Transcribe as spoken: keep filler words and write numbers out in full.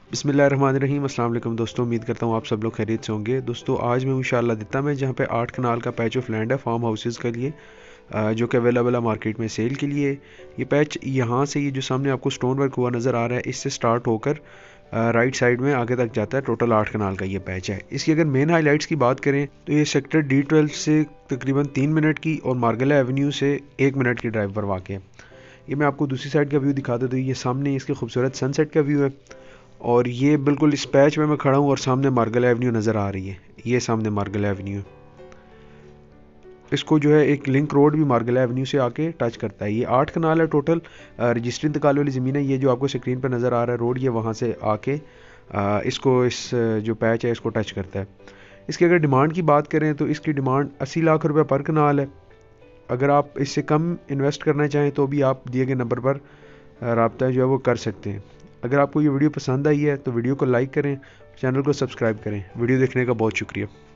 बिस्मिल्लाहिर्रहमानिर्रहीम। अस्सलाम वालेकुम दोस्तों, उम्मीद करता हूँ आप सब लोग खैरियत से होंगे। दोस्तों आज मैं हूँ इंशाअल्लाह दित्ता में, जहाँ पे आठ कनाल का पैच ऑफ लैंड है फार्म हाउसेज़ के लिए, अ, जो कि अवेलेबल है मार्केट में सेल के लिए। ये पैच यहाँ से, ये जो सामने आपको स्टोन वर्क हुआ नज़र आ रहा है, इससे स्टार्ट होकर राइट साइड में आगे तक जाता है। टोटल आठ कनाल का ये पैच है। इसकी अगर मेन हाईलाइट्स की बात करें तो ये सेक्टर डी ट्वेल्व से तकरीबन तीन मिनट की और मार्गला एवेन्यू से एक मिनट की ड्राइव पर वाक़ है। ये मैं आपको दूसरी साइड का व्यू दिखा देता हूँ। ये सामने इसके खूबसूरत सनसेट का व्यू है, और ये बिल्कुल इस पैच में मैं खड़ा हूँ और सामने मार्गल एवेन्यू नज़र आ रही है। ये सामने मार्गल एवेन्यू, इसको जो है एक लिंक रोड भी मार्गल एवेन्यू से आके टच करता है। ये आठ कनाल है टोटल, रजिस्ट्री इंतकाल वाली ज़मीन है। ये जो आपको स्क्रीन पर नज़र आ रहा है रोड, ये वहाँ से आके आ, इसको इस जो पैच है इसको टच करता है। इसकी अगर डिमांड की बात करें तो इसकी डिमांड अस्सी लाख रुपए पर कनाल है। अगर आप इससे कम इन्वेस्ट करना चाहें तो भी आप दिए गए नंबर पर रब्ता जो है वो कर सकते हैं। अगर आपको ये वीडियो पसंद आई है तो वीडियो को लाइक करें, चैनल को सब्सक्राइब करें। वीडियो देखने का बहुत शुक्रिया।